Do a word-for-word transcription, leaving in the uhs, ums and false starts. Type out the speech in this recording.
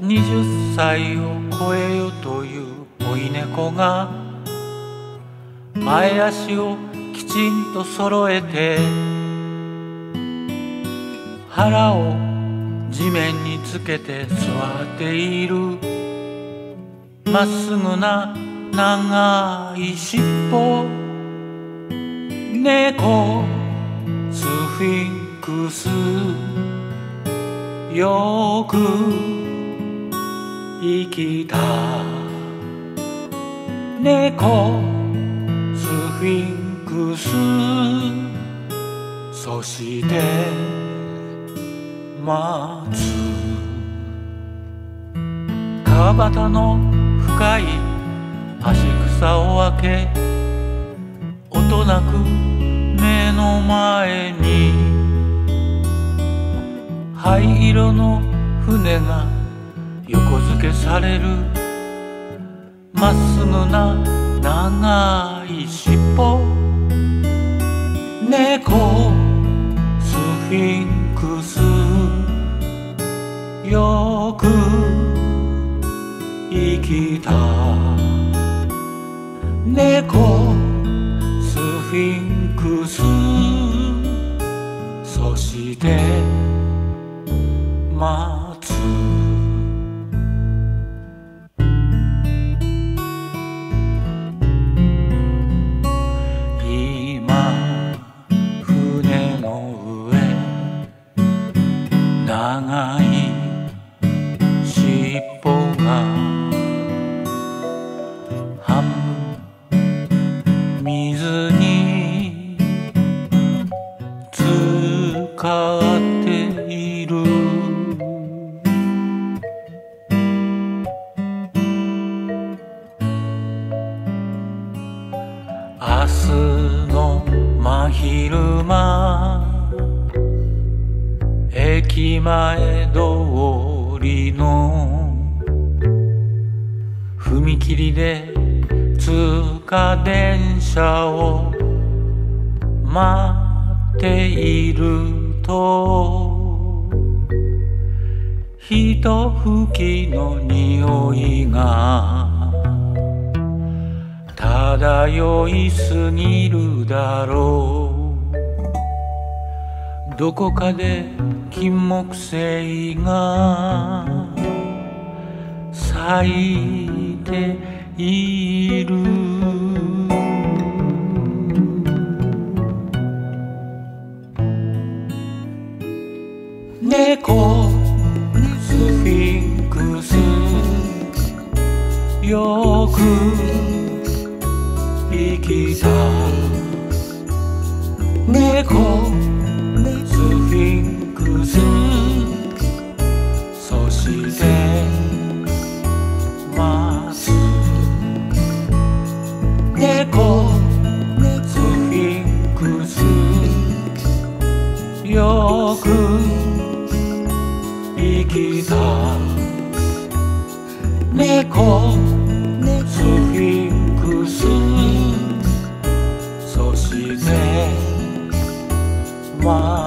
にじゅっさいを超えよという追い猫が前足をきちんと揃えて腹を地面につけて座っている。まっすぐな長い尻尾、猫スフィンクス。よく生きた猫スフィンクス。そして待つ。川端の深い足草を開け、音なく目の前に灰色の船が横付けされる。まっすぐな長い尻尾、猫スフィンクス。よく生きた猫スフィンクス。そして待つ。今船の上長い尻尾が半分水に浸かっている。明日の真昼間、駅前通りの踏切で通過電車を待っていると、ひと吹きの匂いが漂いすぎるだろう。どこかで金木犀が咲いている。猫スフィンクス。よく生きた猫スフィンクス。そして待つ。猫スフィンクス。よく生きた猫スフィンクス。そして待つ。